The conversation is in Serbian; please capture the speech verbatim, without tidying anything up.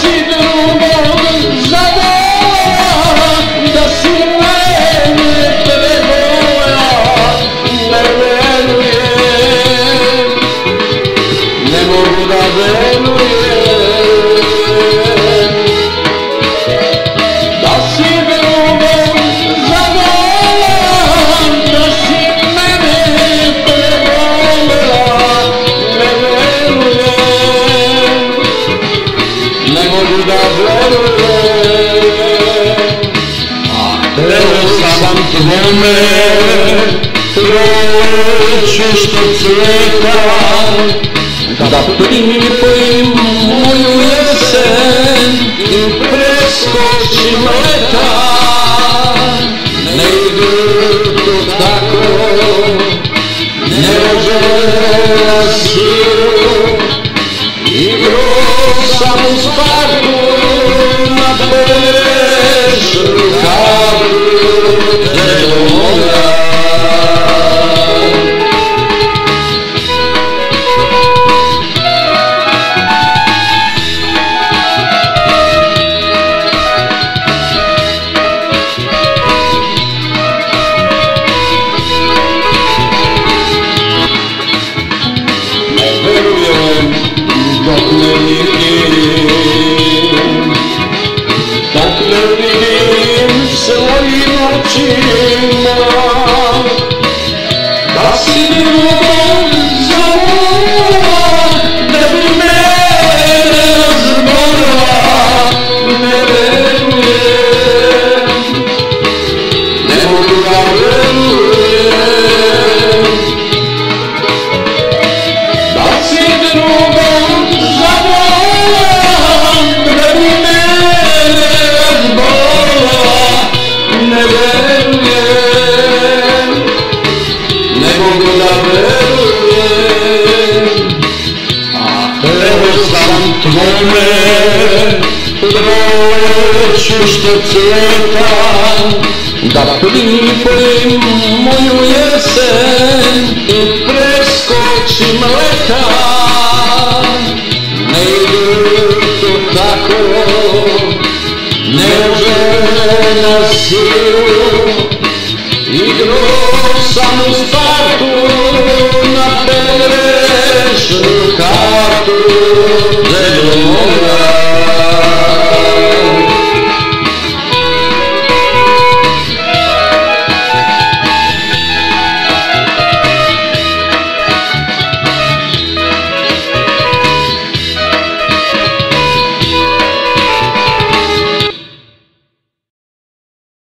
si drugog zavolao, da si mene prevolao, ne verujem, ne mogu da verujem, da si drugog zavolao, da si mene prevolao, ne verujem, ne mogu da verujem. Evo sam tvome, proću što cveta, da pripojim moju jesen i preskočim leta. Ne ide to tako, ne može na silu, igrao sam u Spartu na bešu rukavu Teoga. Ne verujem dok ne vidim, dok ne vidim svojim očima, da si drugog zavolao, da bi mene razbolao. Ne verujem, ne mogu da verujem, da si drugog zavolao, da bi mene razbolao. Ne verujem, ne mogu da verujem. Evo sam tvome, proću što cveta, da pripojim moju jesen i preskočim leta. Ne ide to tako, ne može na silu, igrao sam u Spartu na bešu kartu